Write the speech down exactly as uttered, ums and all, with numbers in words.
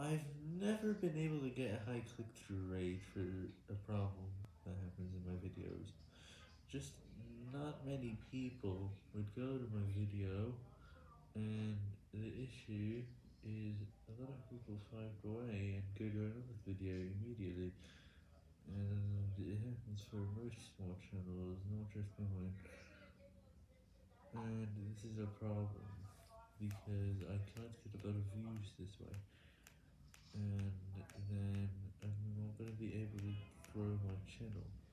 I've never been able to get a high click-through rate for a problem that happens in my videos. Just not many people would go to my video, and the issue is a lot of people swipe away and go to another video immediately, and it happens for most small channels, not just mine. And this is a problem, because I can't get a lot of views this way. And then I'm not going to be able to grow my channel.